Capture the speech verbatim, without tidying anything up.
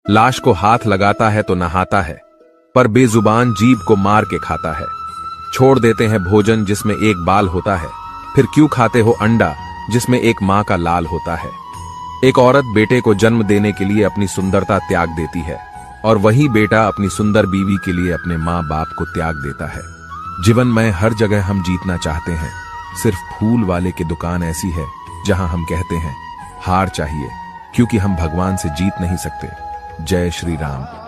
लाश को हाथ लगाता है तो नहाता है, पर बेजुबान जीभ को मार के खाता है। छोड़ देते हैं भोजन जिसमें एक बाल होता है, फिर क्यों खाते हो अंडा जिसमें एक मां का लाल होता है। एक औरत बेटे को जन्म देने के लिए अपनी सुंदरता त्याग देती है, और वही बेटा अपनी सुंदर बीवी के लिए अपने माँ बाप को त्याग देता है। जीवन में हर जगह हम जीतना चाहते हैं, सिर्फ फूल वाले की दुकान ऐसी है जहां हम कहते हैं हार चाहिए, क्योंकि हम भगवान से जीत नहीं सकते। जय श्री राम।